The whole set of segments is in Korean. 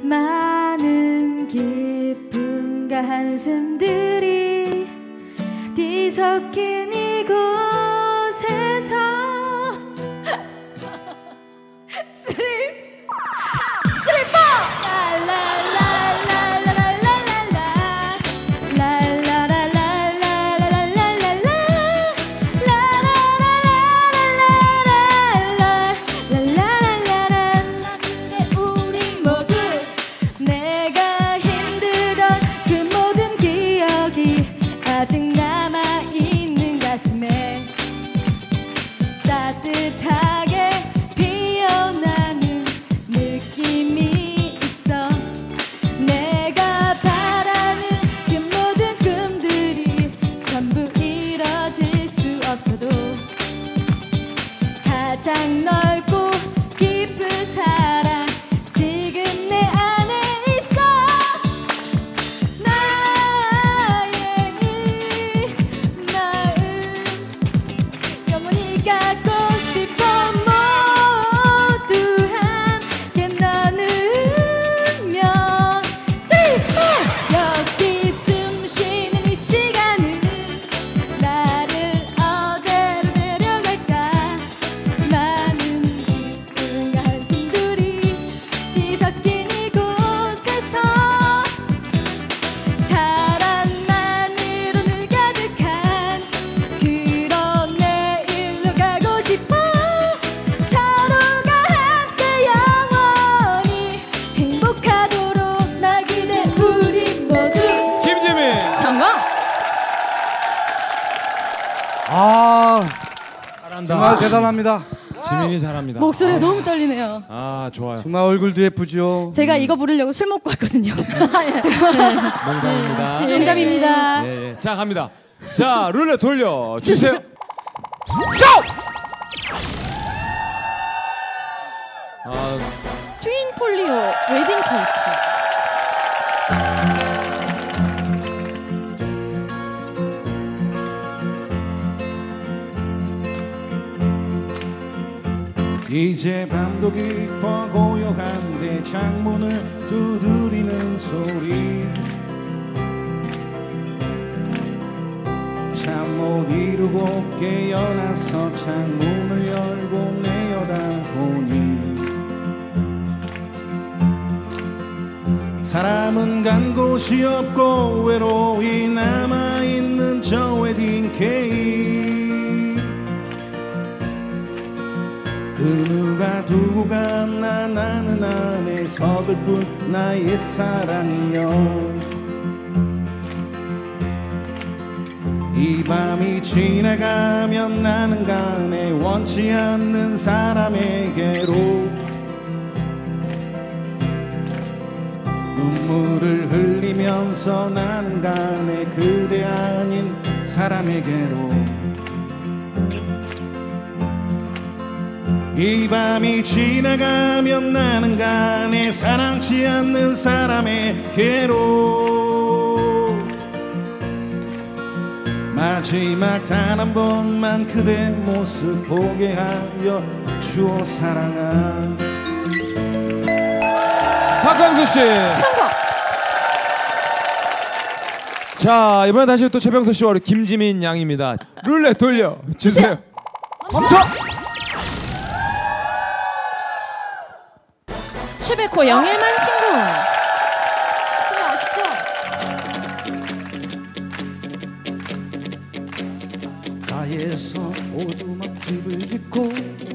많은 기쁨과 한숨들이 뒤섞인 이곳에서 슬리퍼 아직 남아있는 가슴에 따뜻하게 피어나는 느낌이 있어. 내가 바라는 그 모든 꿈들이 전부 이뤄질 수 없어도 가장 넓고 깊은 사랑 지금 내 안에 있어. 갖고 싶어. 모두 함께 나누며 여기 숨 쉬는 이 시간은 나를 어디로 데려갈까. 많은 기쁨과 한숨들이 뒤섞인 이곳에서 사랑만으로 늘 가득한 그런 내일로 가고 싶어. 서로가 함께 영원히 행복하도록 날 기대. 우리 모두 김지민 성공. 잘한다. 정말 대단합니다. 지민이 잘합니다. 목소리가 너무 떨리네요. 아 좋아요. 정말 얼굴도 예쁘죠. 제가 이거 부르려고 술 먹고 왔거든요. 농담입니다. 농담입니다. 예. 자 갑니다. 자 룰렛 돌려 주세요. 스톱! 트윈 폴리오 웨딩 케이크. 이제 밤도 깊어 고요한데 창문을 두드리는 소리 참 못 이루고 깨어나서 창문을 열고 내려다보니 사람은 간 곳이 없고 외로이 남아있는 저 웨딩 케이크 그 누가 두고 갔나 나는 안에 서글픈 나의 사랑이여 이 밤이 지나가면 나는 가네 원치 않는 사람에게로 눈물을 흘리면서 나는 가네 그대 아닌 사람에게로 이 밤이 지나가면 나는 가네 사랑치 않는 사람에게로 마지막 단 한 번만 그대 모습 보게 하여 주오 사랑아. 박광수 씨. 성공. 자 이번에 다시 또 최병서 씨와 우리 김지민 양입니다. 룰렛 돌려 주세요. 멈춰. 최백호 영일만 친구. 그거 아시죠? 가에서 오두막집을 짓고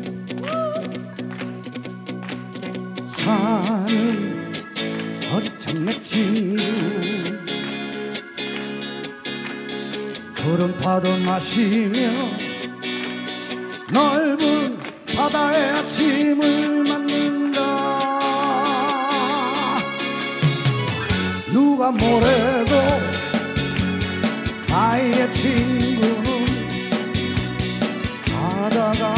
사는 어리창내 친구 푸른 파도 마시며 넓은 바다의 아침을 맞는다. 누가 뭐래도 나의 친구는 바다가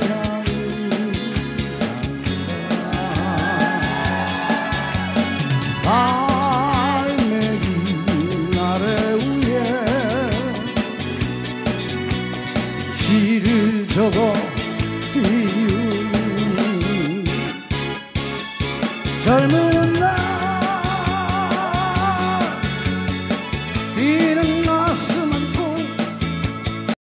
갈매기 아래 위에 시를 적어 띄운 젊은 너는 나